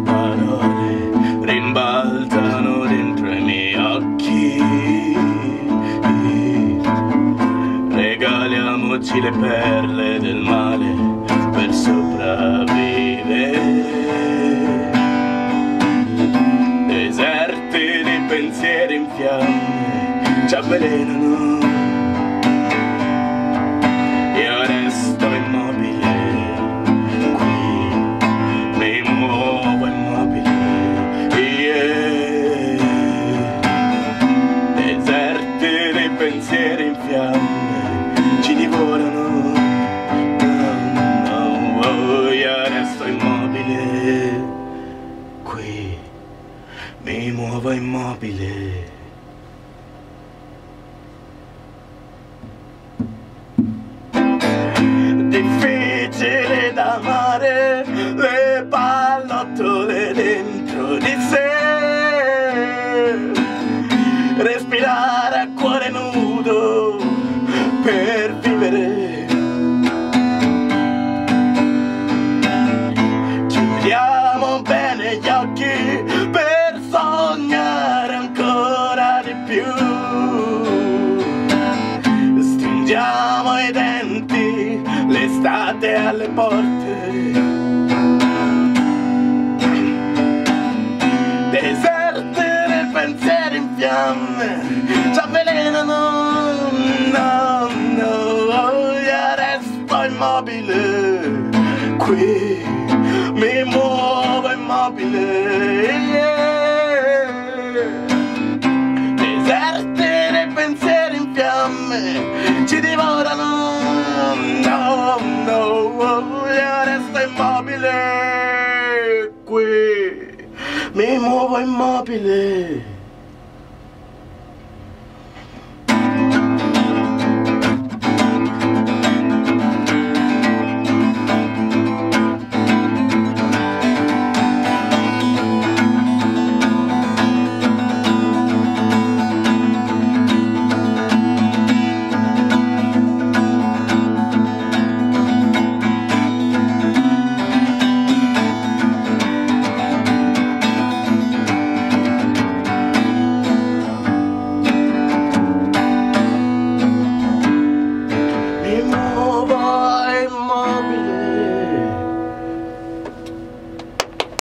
parole rimbalzano dentro i miei occhi. Regaliamoci le perle del male per sopravvivere. Deserti di pensieri in fiamme ci avvelenano. Io resto immobile qui, mi muovo immobile, yeah. Deserti di pensieri in fiamme ci divorano. No, oh, io resto immobile qui, mi muovo immobile. Difficile da amare le pallottole dentro di sé, respirare a cuore nudo per vivere. Chiudiamo bene gli occhi per sognare ancora di più. Stringiamo i denti, l'estate alle porte. Deserti nel pensiero in fiamme ci avvelenano. No, no, oh, io resto immobile qui, mi muovo immobile, yeah. Deserti nei pensieri in fiamme ci divorano. No, no, oh, io resto immobile qui, mi muovo immobile.